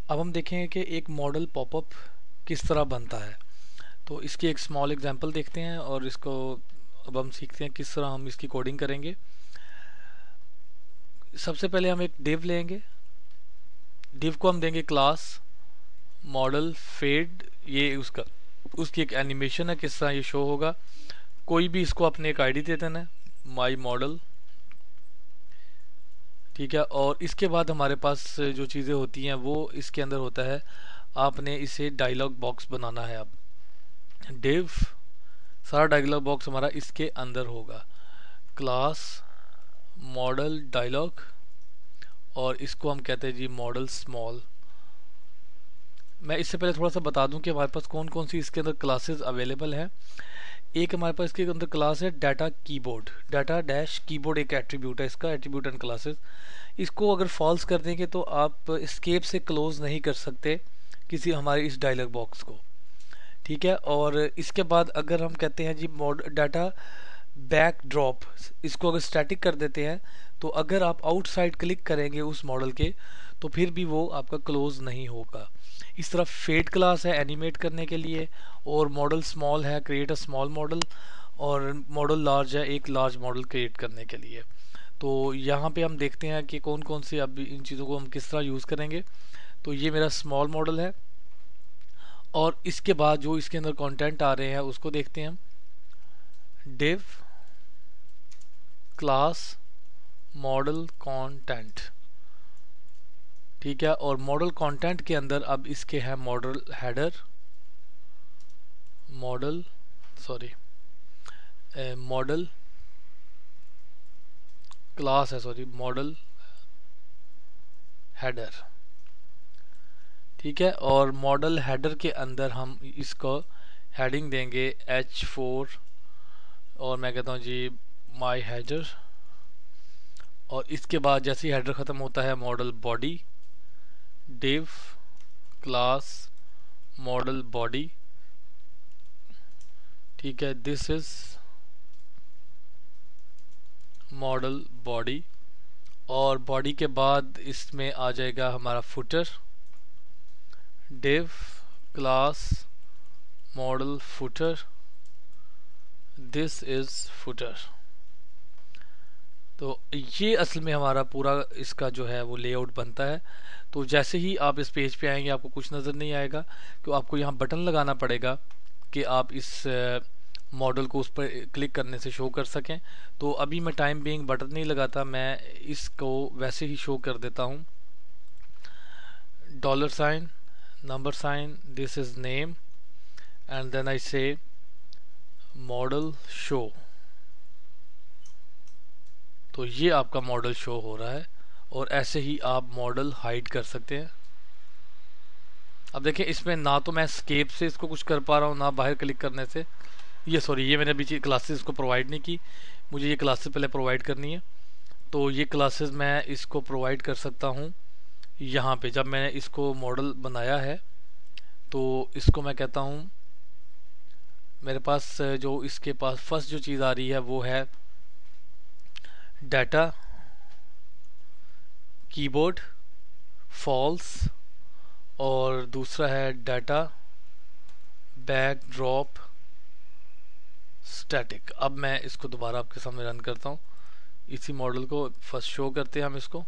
अब हम देखेंगे कि एक मॉडल पॉपअप किस तरह बनता है। तो इसकी एक स्मॉल एग्जांपल देखते हैं और इसको अब हम सीखते हैं किस तरह हम इसकी कोडिंग करेंगे। सबसे पहले हम एक डिव लेंगे। डिव को हम देंगे क्लास मॉडल फेड। ये उसका उसकी एक एनिमेशन है, किस तरह ये शो होगा। कोई भी इसको अपने एक आईडी दे देना है, माई मॉडल। ठीक है, और इसके बाद हमारे पास जो चीज़ें होती हैं वो इसके अंदर होता है। आपने इसे डायलॉग बॉक्स बनाना है। अब डिव सारा डायलॉग बॉक्स हमारा इसके अंदर होगा। क्लास मॉडल डायलॉग, और इसको हम कहते हैं जी मॉडल स्मॉल। मैं इससे पहले थोड़ा सा बता दूं कि हमारे पास कौन कौन सी इसके अंदर क्लासेस अवेलेबल हैं। एक हमारे पास इसके अंदर क्लास है data keyboard. Data dash keyboard एक एट्रीब्यूट है इसका, एट्रीब्यूट एंड क्लासेस। इसको अगर फॉल्स कर देंगे तो आप स्केप से क्लोज नहीं कर सकते किसी हमारे इस डायलॉग बॉक्स को। ठीक है, और इसके बाद अगर हम कहते हैं जी डाटा बैक ड्रॉप, इसको अगर स्टैटिक कर देते हैं तो अगर आप आउटसाइड क्लिक करेंगे उस मॉडल के तो फिर भी वो आपका क्लोज नहीं होगा। इस तरह फेड क्लास है एनिमेट करने के लिए, और मॉडल स्मॉल है क्रिएट अ स्मॉल मॉडल, और मॉडल लार्ज है एक लार्ज मॉडल क्रिएट करने के लिए। तो यहाँ पे हम देखते हैं कि कौन कौन सी अब इन चीज़ों को हम किस तरह यूज़ करेंगे। तो ये मेरा स्मॉल मॉडल है, और इसके बाद जो इसके अंदर कंटेंट आ रहे हैं उसको देखते हैं हम। Div class model content. ठीक है, और मॉडल कंटेंट के अंदर अब इसके हैं model header, model sorry model class है, सॉरी मॉडल हेडर। ठीक है, और मॉडल हेडर के अंदर हम इसको हेडिंग देंगे H4, और मैं कहता हूँ जी माई हेडर। और इसके बाद जैसे ही हेडर ख़त्म होता है model body, div class model body. ठीक है, दिस इज मॉडल बॉडी, और बॉडी के बाद इसमें आ जाएगा हमारा footer, div class model footer, this is footer. तो ये असल में हमारा पूरा इसका जो है वो लेआउट बनता है। तो जैसे ही आप इस पेज पे आएंगे आपको कुछ नज़र नहीं आएगा, तो आपको यहाँ बटन लगाना पड़ेगा कि आप इस मॉडल को उस पर क्लिक करने से शो कर सकें। तो अभी मैं टाइम बीइंग बटन नहीं लगाता, मैं इसको वैसे ही शो कर देता हूँ। Dollar sign number sign, this is name, and then I say model show. तो ये आपका मॉडल शो हो रहा है, और ऐसे ही आप मॉडल हाइड कर सकते हैं। अब देखिए इसमें ना तो मैं स्केप से इसको कुछ कर पा रहा हूँ ना बाहर क्लिक करने से। ये सॉरी, ये मैंने अभी क्लासेस को प्रोवाइड नहीं की, मुझे ये क्लासेस पहले प्रोवाइड करनी है। तो ये क्लासेस मैं इसको प्रोवाइड कर सकता हूँ यहाँ पे। जब मैंने इसको मॉडल बनाया है तो इसको मैं कहता हूँ, मेरे पास जो इसके पास फर्स्ट जो चीज़ आ रही है वो है डाटा कीबोर्ड फॉल्स, और दूसरा है डाटा बैक ड्रॉप स्टैटिक। अब मैं इसको दोबारा आपके सामने रन करता हूँ। इसी मॉडल को फर्स्ट शो करते हैं हम इसको,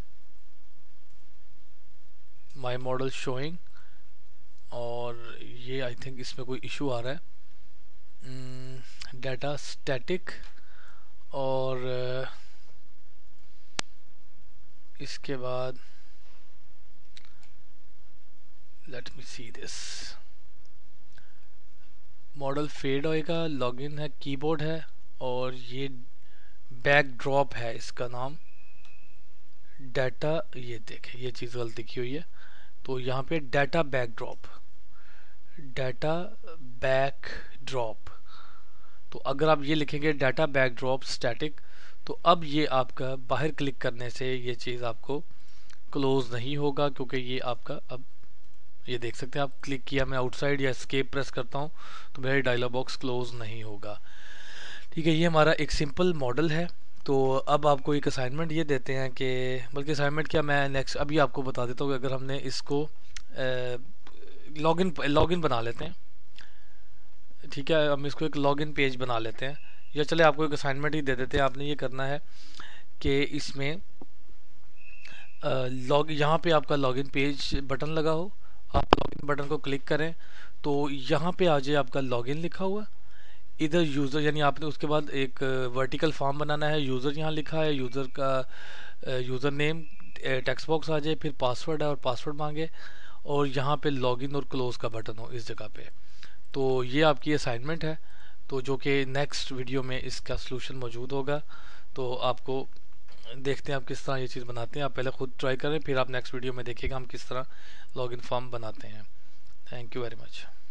माई मॉडल शोइंग, और ये आई थिंक इसमें कोई इशू आ रहा है। डाटा स्टैटिक, और इसके बाद let me see this, model fade होएगा, लॉगिन है, कीबोर्ड है, और ये बैक ड्रॉप है इसका नाम। डाटा, ये देखें ये चीज़ गलती की हुई है। तो यहाँ पे data backdrop, data backdrop. तो अगर आप ये लिखेंगे डाटा बैक ड्रॉप स्टैटिक, तो अब ये आपका बाहर क्लिक करने से ये चीज़ आपको क्लोज नहीं होगा, क्योंकि ये आपका अब ये देख सकते हैं आप, क्लिक किया मैं आउटसाइड या एस्केप प्रेस करता हूँ तो मेरा डायलॉग बॉक्स क्लोज नहीं होगा। ठीक है, ये हमारा एक सिंपल मॉडल है। तो अब आपको एक असाइनमेंट ये देते हैं कि, बल्कि असाइनमेंट क्या, मैं नेक्स्ट अभी आपको बता देता हूँ कि अगर हमने इसको लॉगिन बना लेते हैं। ठीक है, हम इसको एक लॉगिन पेज बना लेते हैं, या चले आपको एक असाइनमेंट ही दे देते हैं। आपने ये करना है कि इसमें लॉग यहाँ पे आपका लॉगिन पेज बटन लगा हो, आप लॉगिन बटन को क्लिक करें तो यहाँ पे आ जाए आपका लॉगिन लिखा हुआ। इधर यूज़र, यानी आपने उसके बाद एक वर्टिकल फॉर्म बनाना है। यूज़र यहाँ लिखा है, यूज़र का यूज़र नेम टेक्स्ट बॉक्स आ जाए, फिर पासवर्ड है और पासवर्ड मांगे, और यहाँ पे लॉगिन और क्लोज का बटन हो इस जगह पे। तो ये आपकी असाइनमेंट है, तो जो कि नेक्स्ट वीडियो में इसका सलूशन मौजूद होगा। तो आपको देखते हैं आप किस तरह ये चीज़ बनाते हैं। आप पहले खुद ट्राई करें, फिर आप नेक्स्ट वीडियो में देखिएगा हम किस तरह लॉगिन फॉर्म बनाते हैं। Thank you very much.